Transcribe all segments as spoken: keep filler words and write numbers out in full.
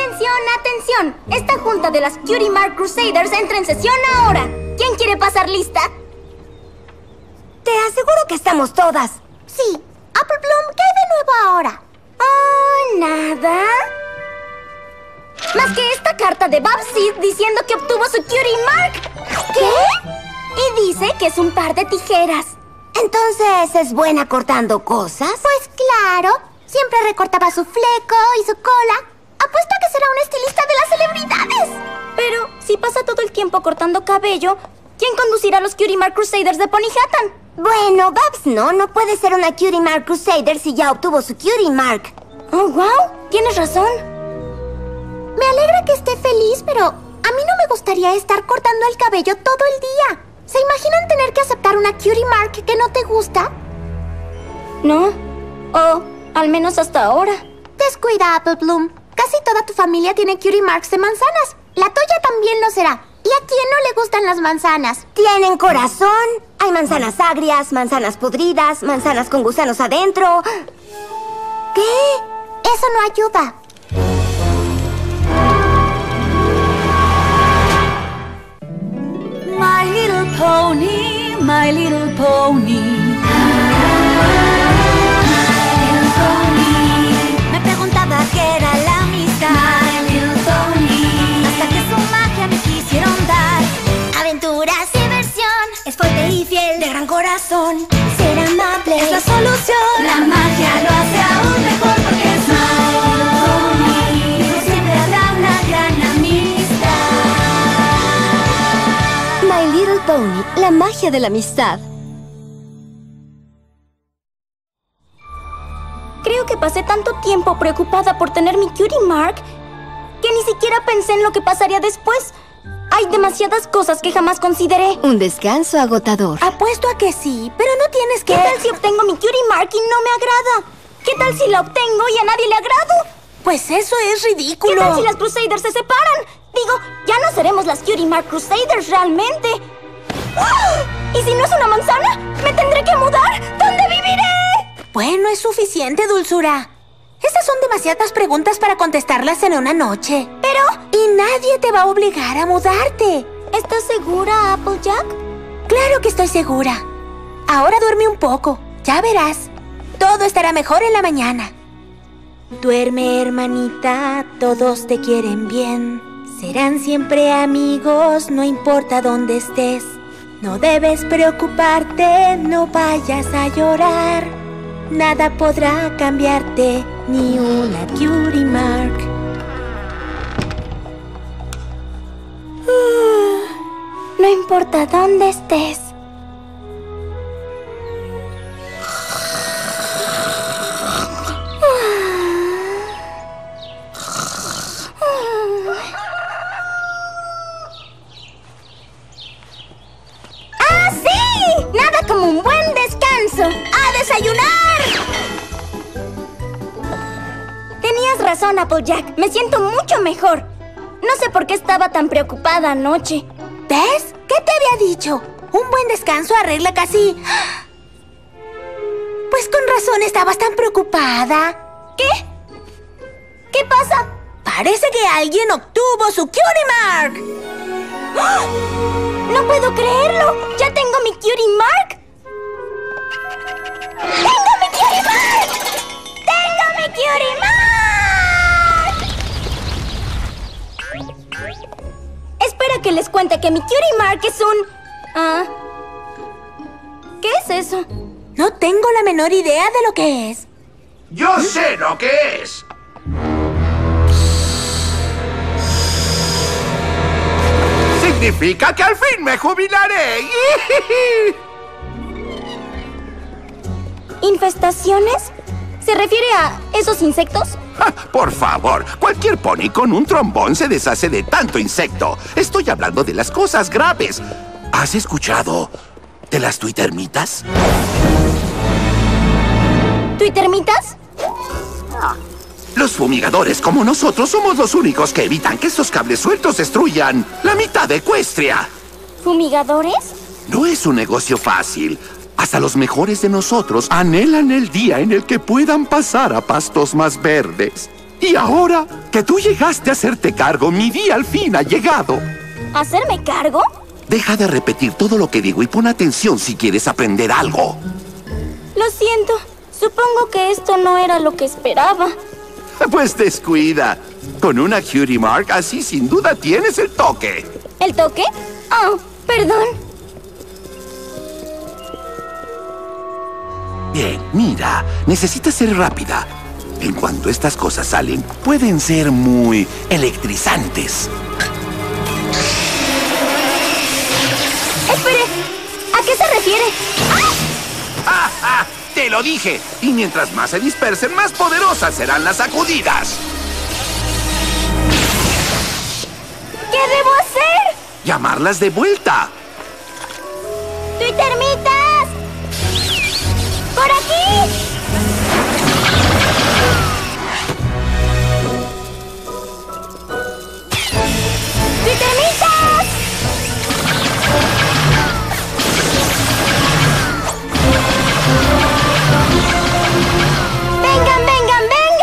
¡Atención, atención! Esta junta de las Cutie Mark Crusaders entra en sesión ahora. ¿Quién quiere pasar lista? Te aseguro que estamos todas. Sí. Apple Bloom, ¿qué hay de nuevo ahora? Oh, nada. Más que esta carta de Babsid diciendo que obtuvo su Cutie Mark. ¿Qué? Y dice que es un par de tijeras. ¿Entonces es buena cortando cosas? Pues claro. Siempre recortaba su fleco y su cola. Apuesto a que será una estilista de las celebridades. Pero si pasa todo el tiempo cortando cabello, ¿quién conducirá a los Cutie Mark Crusaders de Ponyhattan? Bueno, Babs no, no puede ser una Cutie Mark Crusader si ya obtuvo su Cutie Mark. Oh, wow, tienes razón. Me alegra que esté feliz, pero a mí no me gustaría estar cortando el cabello todo el día. ¿Se imaginan tener que aceptar una Cutie Mark que no te gusta? No, o al menos hasta ahora. Descuida, Apple Bloom. Casi toda tu familia tiene Cutie Marks de manzanas. La tuya también lo será. ¿Y a quién no le gustan las manzanas? Tienen corazón. Hay manzanas agrias, manzanas podridas, manzanas con gusanos adentro. ¿Qué? Eso no ayuda. My little pony, my little pony. Me preguntaba qué era la amistad. My little pony. Hasta que su magia me quisieron dar. Aventuras, diversión. Es fuerte y fiel, de gran corazón. Ser amable Es la solución. La magia lo hace aún mejor porque es My little pony. No siempre habrá una gran amistad. My Little Pony, la magia de la amistad. Creo que pasé tanto tiempo preocupada por tener mi Cutie Mark que ni siquiera pensé en lo que pasaría después. Hay demasiadas cosas que jamás consideré. Un descanso agotador. Apuesto a que sí, pero no tienes que... ¿Qué tal si obtengo mi Cutie Mark y no me agrada? ¿Qué tal si la obtengo y a nadie le agrado? Pues eso es ¿Qué ridículo. tal si las Crusaders se separan? Digo, ya no seremos las Cutie Mark Crusaders realmente. ¡Ah! ¿Y si no es una manzana? ¿Me tendré que mudar? ¿Dónde viviré? Bueno, es suficiente, dulzura. Esas son demasiadas preguntas para contestarlas en una noche. Pero... Y nadie te va a obligar a mudarte. ¿Estás segura, Applejack? Claro que estoy segura. Ahora duerme un poco. Ya verás. Todo estará mejor en la mañana. Duerme, hermanita. Todos te quieren bien. Serán siempre amigos, no importa dónde estés. No debes preocuparte, no vayas a llorar. Nada podrá cambiarte, ni una Cutie Mark. No importa dónde estés. ¡Ah, sí! Nada como un buen descanso. ¡A desayunar! Tenías razón, Applejack. Me siento mucho mejor. No sé por qué estaba tan preocupada anoche. ¿Ves? ¿Qué te había dicho? Un buen descanso arregla casi... Pues con razón estabas tan preocupada. ¿Qué? ¿Qué pasa? Parece que alguien obtuvo su Cutie Mark. ¡Ah! ¡No puedo creerlo! ¡Ya tengo mi Cutie Mark! ¡Tengo mi Cutie Mark! ¡Tengo mi Cutie Mark! Espera que les cuente que mi Cutie Mark es un... Ah... ¿Qué es eso? No tengo la menor idea de lo que es. ¡Yo sé lo que es! ¡Significa que al fin me jubilaré! ¿Infestaciones? ¿Se refiere a esos insectos? Ah, por favor, cualquier pony con un trombón se deshace de tanto insecto. Estoy hablando de las cosas graves. ¿Has escuchado de las tuitermitas? ¿Tuitermitas? Los fumigadores como nosotros somos los únicos que evitan que estos cables sueltos destruyan la mitad de Equestria. ¿Fumigadores? No es un negocio fácil. Hasta los mejores de nosotros anhelan el día en el que puedan pasar a pastos más verdes. Y ahora que tú llegaste a hacerte cargo, mi día al fin ha llegado. ¿Hacerme cargo? Deja de repetir todo lo que digo y pon atención si quieres aprender algo. Lo siento. Supongo que esto no era lo que esperaba. Pues descuida. Con una Cutie Mark así sin duda tienes el toque. ¿El toque? Oh, perdón. Bien, mira, necesitas ser rápida. En cuanto estas cosas salen, pueden ser muy electrizantes. Espere, ¿a qué se refiere? ¡Ah! ¡Ah, ah! ¡Te lo dije! Y mientras más se dispersen, más poderosas serán las sacudidas. ¿Qué debo hacer? ¡Llamarlas de vuelta! ¡Twittermitas! ¡Por aquí! ¡Twittermitas! ¡Vengan, vengan,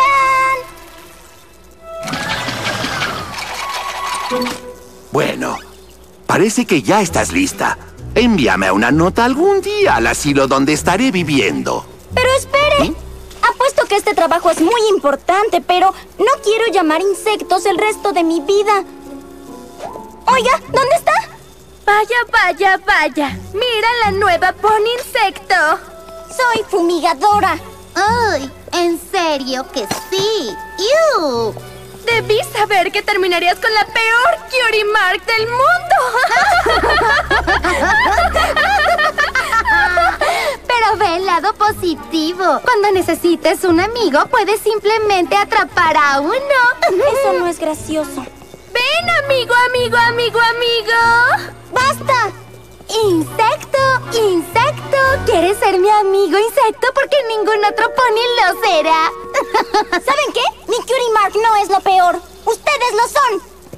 vengan! Bueno, parece que ya estás lista. Envíame una nota algún día al asilo donde estaré viviendo. Pero espere. ¿Eh? Apuesto que este trabajo es muy importante, pero no quiero llamar insectos el resto de mi vida. Oiga, ¿dónde está? Vaya, vaya, vaya. Mira la nueva Pony Insecto. Soy fumigadora. ¡Ay! ¿En serio que sí? ¡Ew! Debí saber que terminarías con la peor Cutie Mark del mundo. Pero ve el lado positivo. Cuando necesites un amigo, puedes simplemente atrapar a uno. Eso no es gracioso. Ven, amigo, amigo, amigo, amigo. ¡Basta! ¡Insecto! ¡Insecto! ¿Quieres ser mi amigo insecto? Porque ningún otro pony lo será. ¿Saben qué? Mi Cutie Mark no es lo peor. ¡Ustedes lo son!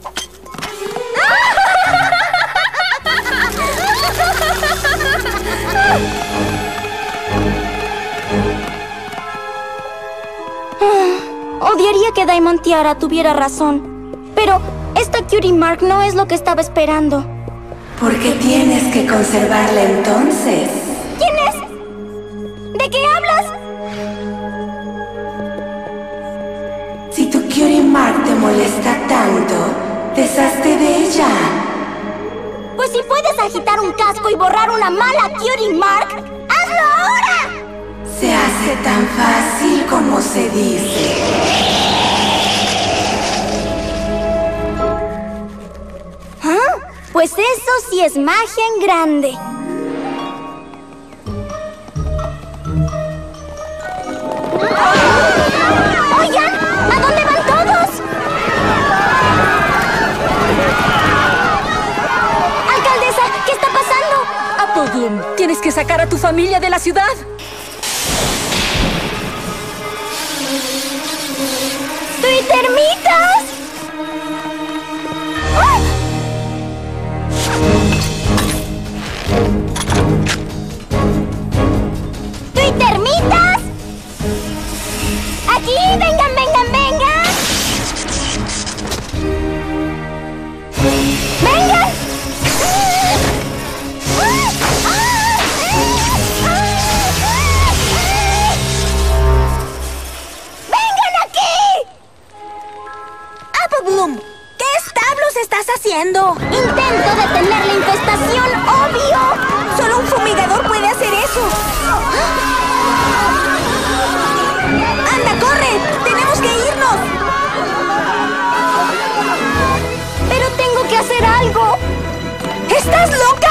Odiaría que Diamond Tiara tuviera razón. Pero esta Cutie Mark no es lo que estaba esperando. ¿Por qué tienes que conservarla entonces? ¿Quién es? ¿De qué hablas? Si tu Cutie Mark te molesta tanto, deshazte de ella. Pues si puedes agitar un casco y borrar una mala Cutie Mark, ¡hazlo ahora! Se hace tan fácil como se dice. ¿Ah? Pues eso sí es magia en grande. ¡Oigan! ¿A dónde van todos? ¡Alcaldesa! ¿Qué está pasando? Appleblum, tienes que sacar a tu familia de la ciudad. ¡Twittermitas! ¡Ah! ¡Twittermitas! ¡Aquí! ¡Vengan, vengan, vengan! ¡Vengan! ¡Vengan aquí! Appleblum, ¿qué establos estás haciendo? Intento detener la infestación, obvio. Solo un fumigador puede hacer eso. ¡Anda, corre! ¡Tenemos que irnos! Pero tengo que hacer algo. ¿Estás loca?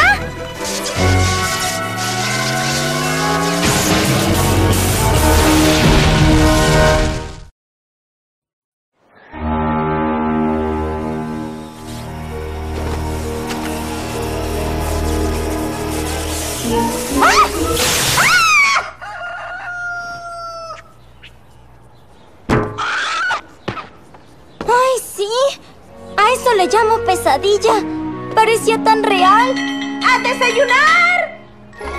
¡Ay, sí! A eso le llamo pesadilla. Parecía tan real. ¡A desayunar!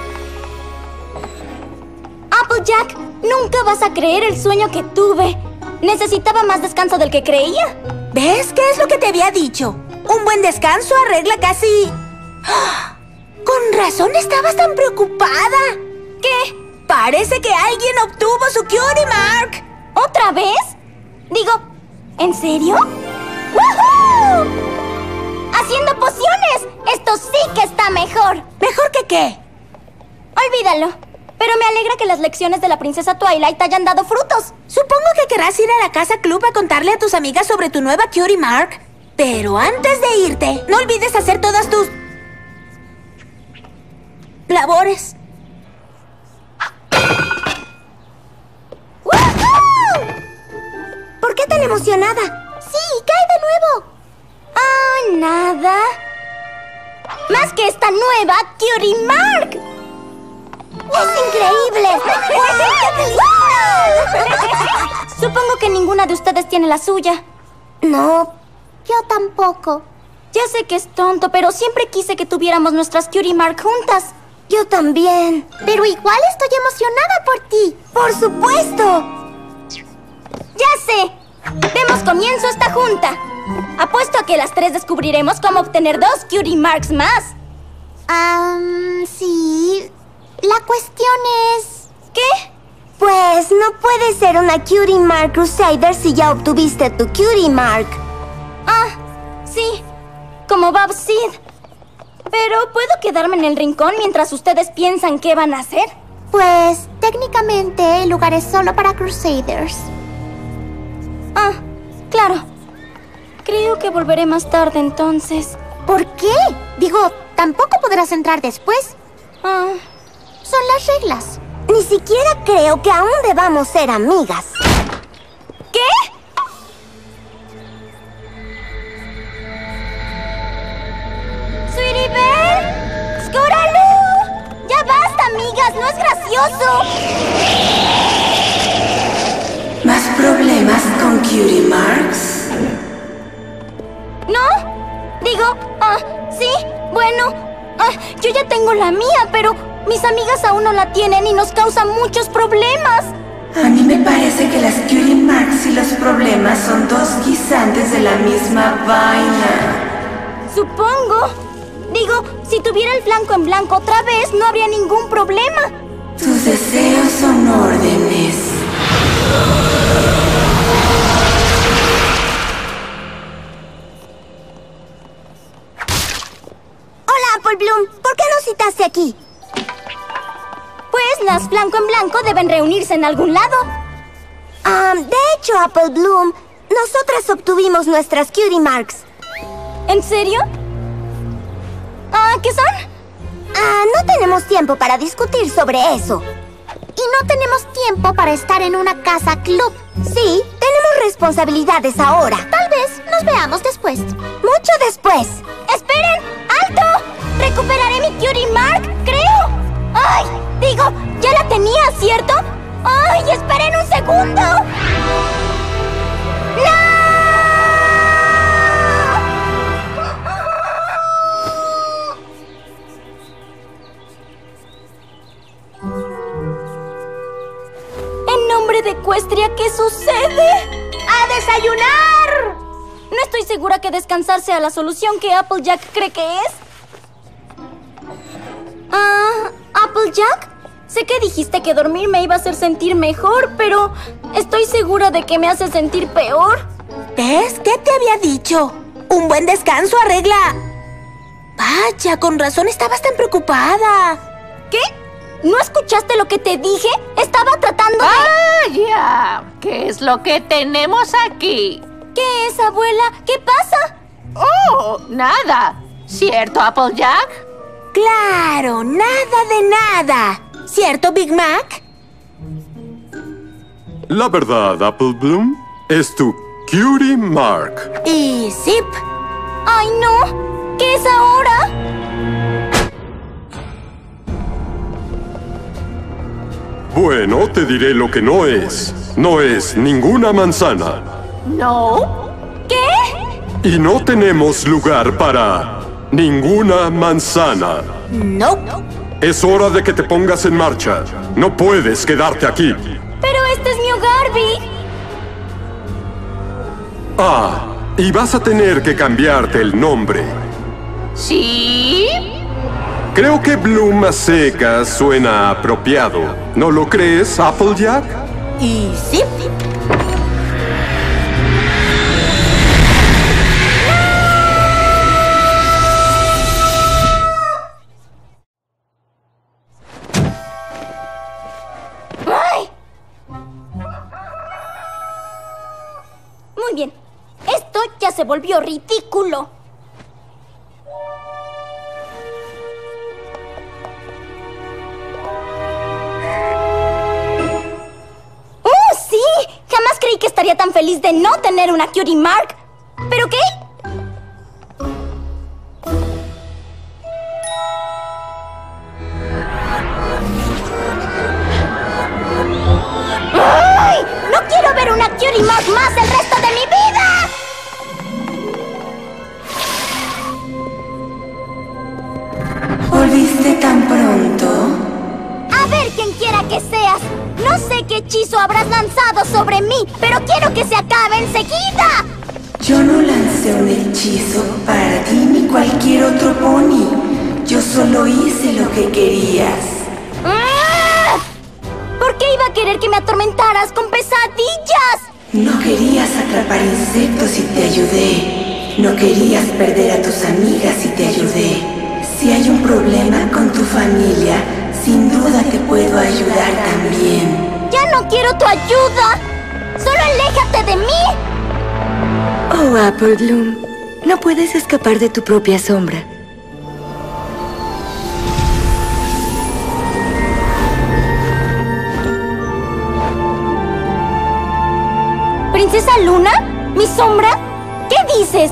Applejack, nunca vas a creer el sueño que tuve. Necesitaba más descanso del que creía. ¿Ves? ¿Qué es lo que te había dicho? Un buen descanso arregla casi... ¡Ah! Con razón estabas tan preocupada. ¿Qué? Parece que alguien obtuvo su Cutie Mark. ¿Otra vez? Digo, ¿en serio? ¡Woohoo! ¡Haciendo pociones! ¡Esto sí que está mejor! ¿Mejor que qué? Olvídalo. Pero me alegra que las lecciones de la princesa Twilight hayan dado frutos. Supongo que querrás ir a la casa club a contarle a tus amigas sobre tu nueva Cutie Mark. Pero antes de irte, no olvides hacer todas tus... labores. ¡Woohoo! ¿Por qué tan emocionada? Sí, cae de nuevo. Ah, nada. Más que esta nueva Cutie Mark. ¡Es increíble! Supongo que ninguna de ustedes tiene la suya. No, yo tampoco. Ya sé que es tonto, pero siempre quise que tuviéramos nuestras Cutie Mark juntas. Yo también. Pero igual estoy emocionada por ti. ¡Por supuesto! ¡Ya sé! Demos comienzo a esta junta. Apuesto a que las tres descubriremos cómo obtener dos Cutie Marks más. Ah, um, sí... La cuestión es... ¿Qué? Pues no puedes ser una Cutie Mark Crusader si ya obtuviste tu Cutie Mark. Ah, sí. Como Bob Seed. Pero ¿puedo quedarme en el rincón mientras ustedes piensan qué van a hacer? Pues, técnicamente el lugar es solo para Crusaders. Ah, claro. Creo que volveré más tarde entonces. ¿Por qué? Digo, tampoco podrás entrar después. Ah... Son las reglas. Ni siquiera creo que aún debamos ser amigas. ¿Qué? ¡Sweetie Belle! ¡Scoralu! ¡Ya basta, amigas! ¡No es gracioso! ¿Más problemas con Cutie Marks? ¿No? Digo, ah, sí, bueno, ah, yo ya tengo la mía, pero... mis amigas aún no la tienen y nos causan muchos problemas. A mí me parece que las Cutie Marks y los problemas son dos guisantes de la misma vaina. Supongo. Digo, si tuviera el blanco en blanco otra vez, no habría ningún problema. Tus deseos son órdenes. Hola, Apple Bloom. ¿Por qué nos citaste aquí? Pues las blanco en blanco deben reunirse en algún lado. Ah, de hecho, Apple Bloom, nosotras obtuvimos nuestras Cutie Marks. ¿En serio? Ah, ¿qué son? Ah, no tenemos tiempo para discutir sobre eso. Y no tenemos tiempo para estar en una casa club. Sí, tenemos responsabilidades ahora. Tal vez nos veamos después. Mucho después. ¡Esperen! ¡Alto! ¡Recuperaré mi Cutie Mark, creo! ¡Ay! Digo, ya la tenía, ¿cierto? ¡Ay! ¡Esperen un segundo! ¡No! En nombre de Equestria, ¿qué sucede? ¡A desayunar! No estoy segura que descansar sea la solución que Applejack cree que es. Ah, ¿Applejack? Sé que dijiste que dormir me iba a hacer sentir mejor, pero estoy segura de que me hace sentir peor. ¿Ves? ¿Qué te había dicho? Un buen descanso arregla... Vaya, con razón estabas tan preocupada. ¿Qué? ¿No escuchaste lo que te dije? Estaba tratando de... ¡Vaya! ¿Qué es lo que tenemos aquí? ¿Qué es, abuela? ¿Qué pasa? ¡Oh! Nada. ¿Cierto, Applejack? Claro, nada de nada. ¿Cierto, Big Mac? La verdad, Apple Bloom, es tu Cutie Mark. Y Zip. ¡Ay, no! ¿Qué es ahora? Bueno, te diré lo que no es. No es ninguna manzana. ¿No? ¿Qué? Y no tenemos lugar para ninguna manzana. No. Es hora de que te pongas en marcha. No puedes quedarte aquí. Pero este es mi hogar, Big. Ah, y vas a tener que cambiarte el nombre. ¿Sí? Creo que Bloom a secas suena apropiado. ¿No lo crees, Applejack? Y sí. ¡Ay! Muy bien. Esto ya se volvió ridículo. Jamás creí que estaría tan feliz de no tener una Cutie Mark. ¿Pero qué? ¡Ay! ¡No quiero ver una Cutie Mark más el resto de mi vida! ¿Volviste tan pronto? A ver quien quiera que seas. No sé qué hechizo habrás lanzado sobre mí, pero quiero que se acabe enseguida. Yo no lancé un hechizo para ti ni cualquier otro pony. Yo solo hice lo que querías. ¡Ah! ¿Por qué iba a querer que me atormentaras con pesadillas? No querías atrapar insectos y te ayudé. No querías perder a tus amigas y te ayudé. Si hay un problema con tu familia, sin duda te puedo ayudar también. ¡Ya no quiero tu ayuda! ¡Solo aléjate de mí! Oh, Apple Bloom, no puedes escapar de tu propia sombra. ¿Princesa Luna? ¿Mi sombra? ¿Qué dices?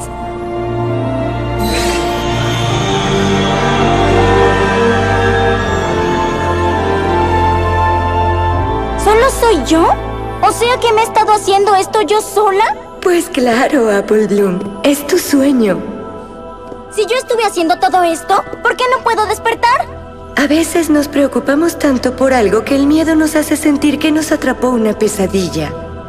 ¿Solo soy yo? ¿O sea que me he estado haciendo esto yo sola? Pues claro, Apple Bloom. Es tu sueño. Si yo estuve haciendo todo esto, ¿por qué no puedo despertar? A veces nos preocupamos tanto por algo que el miedo nos hace sentir que nos atrapó una pesadilla.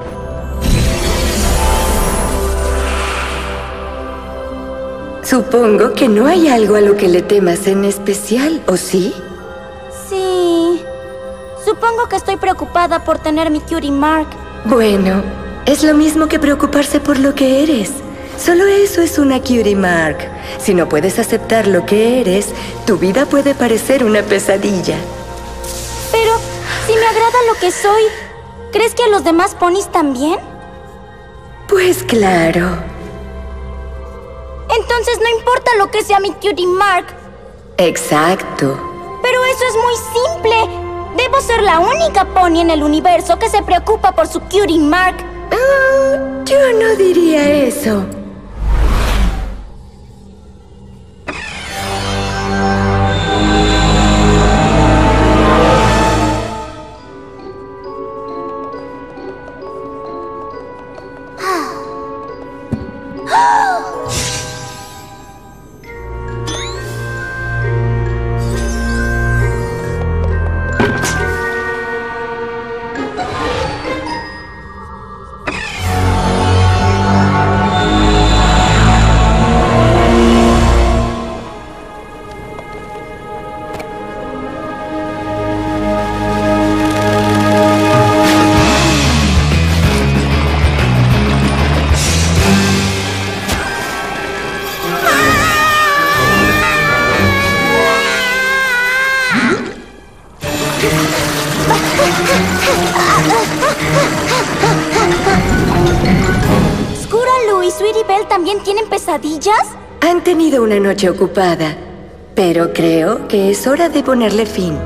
Supongo que no hay algo a lo que le temas en especial, ¿o sí? Sí. Supongo que estoy preocupada por tener mi Cutie Mark. Bueno, es lo mismo que preocuparse por lo que eres. Solo eso es una Cutie Mark. Si no puedes aceptar lo que eres, tu vida puede parecer una pesadilla. Pero, si me agrada lo que soy, ¿crees que a los demás ponis también? Pues claro. Entonces no importa lo que sea mi Cutie Mark. Exacto. Pero eso es muy simple. Debo ser la única pony en el universo que se preocupa por su Cutie Mark. Oh, yo no diría eso. ¿Scootaloo y Sweetie Belle también tienen pesadillas? Han tenido una noche ocupada, pero creo que es hora de ponerle fin.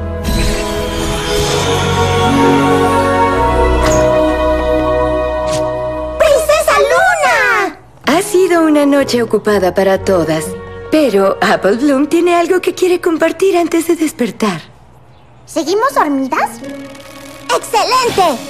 ¡Princesa Luna! Ha sido una noche ocupada para todas, pero Apple Bloom tiene algo que quiere compartir antes de despertar. ¿Seguimos dormidas? ¡Excelente!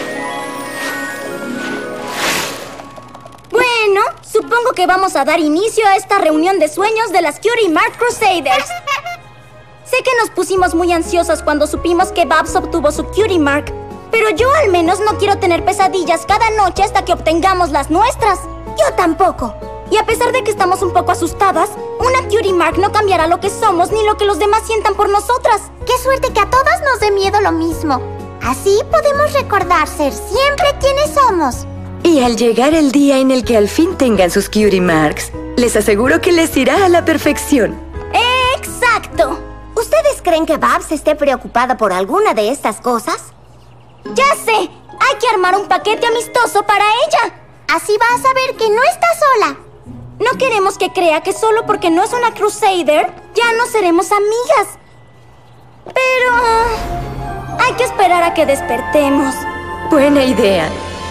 Bueno, supongo que vamos a dar inicio a esta reunión de sueños de las Cutie Mark Crusaders. Sé que nos pusimos muy ansiosas cuando supimos que Babs obtuvo su Cutie Mark, pero yo al menos no quiero tener pesadillas cada noche hasta que obtengamos las nuestras. Yo tampoco. Y a pesar de que estamos un poco asustadas, una Cutie Mark no cambiará lo que somos ni lo que los demás sientan por nosotras. Qué suerte que a todas nos dé miedo lo mismo. Así podemos recordar ser siempre quienes somos. Y al llegar el día en el que al fin tengan sus Cutie Marks, les aseguro que les irá a la perfección. ¡Exacto! ¿Ustedes creen que Babs esté preocupada por alguna de estas cosas? ¡Ya sé! Hay que armar un paquete amistoso para ella. Así va a saber que no está sola. No queremos que crea que solo porque no es una Crusader, ya no seremos amigas. Pero... Uh, hay que esperar a que despertemos. Buena idea.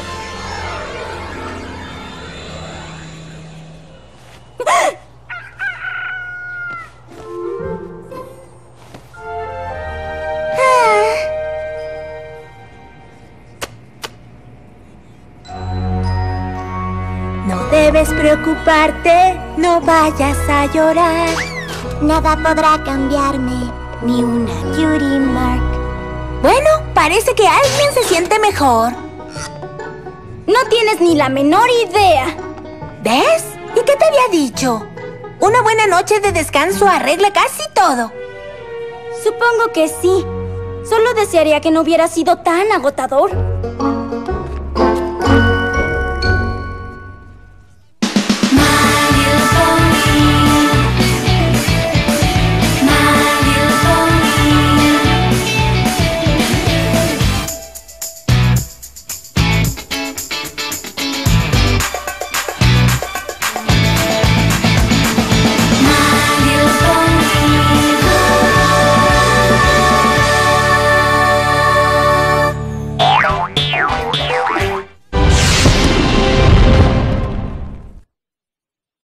No debes preocuparte, no vayas a llorar. Nada podrá cambiarme, ni una Cutie Mark. Bueno, parece que alguien se siente mejor. No tienes ni la menor idea. ¿Ves? ¿Y qué te había dicho? Una buena noche de descanso arregla casi todo. Supongo que sí. Solo desearía que no hubiera sido tan agotador.